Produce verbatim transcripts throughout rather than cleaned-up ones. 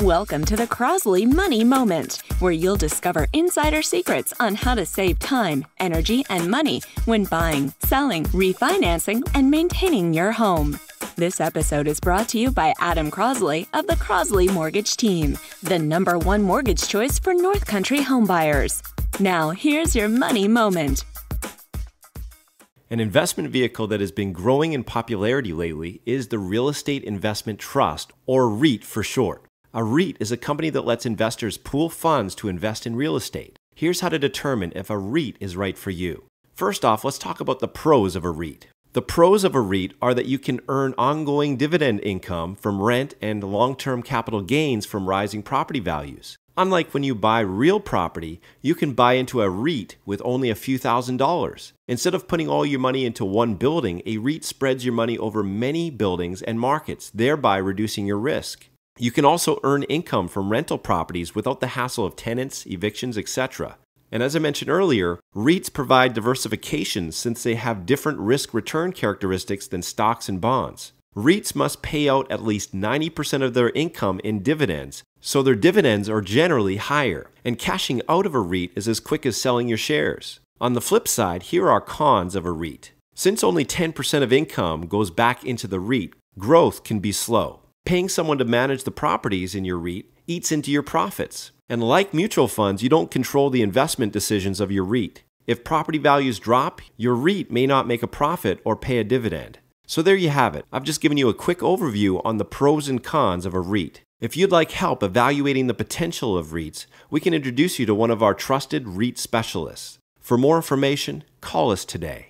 Welcome to the Crosley Money Moment, where you'll discover insider secrets on how to save time, energy, and money when buying, selling, refinancing, and maintaining your home. This episode is brought to you by Adam Crosley of the Crosley Mortgage Team, the number one mortgage choice for North Country homebuyers. Now, here's your money moment. An investment vehicle that has been growing in popularity lately is the Real Estate Investment Trust, or REIT for short. A REIT is a company that lets investors pool funds to invest in real estate. Here's how to determine if a REIT is right for you. First off, let's talk about the pros of a REIT. The pros of a REIT are that you can earn ongoing dividend income from rent and long-term capital gains from rising property values. Unlike when you buy real property, you can buy into a REIT with only a few thousand dollars. Instead of putting all your money into one building, a REIT spreads your money over many buildings and markets, thereby reducing your risk. You can also earn income from rental properties without the hassle of tenants, evictions, et cetera. And as I mentioned earlier, REITs provide diversification since they have different risk-return characteristics than stocks and bonds. REITs must pay out at least ninety percent of their income in dividends, so their dividends are generally higher, and cashing out of a REIT is as quick as selling your shares. On the flip side, here are cons of a REIT. Since only ten percent of income goes back into the REIT, growth can be slow. Paying someone to manage the properties in your REIT eats into your profits. And like mutual funds, you don't control the investment decisions of your REIT. If property values drop, your REIT may not make a profit or pay a dividend. So there you have it. I've just given you a quick overview on the pros and cons of a REIT. If you'd like help evaluating the potential of REITs, we can introduce you to one of our trusted REIT specialists. For more information, call us today.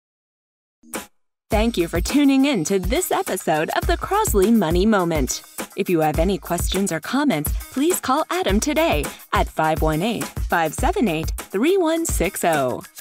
Thank you for tuning in to this episode of the Crosley Money Moment. If you have any questions or comments, please call Adam today at five one eight, five seven eight, three one six zero.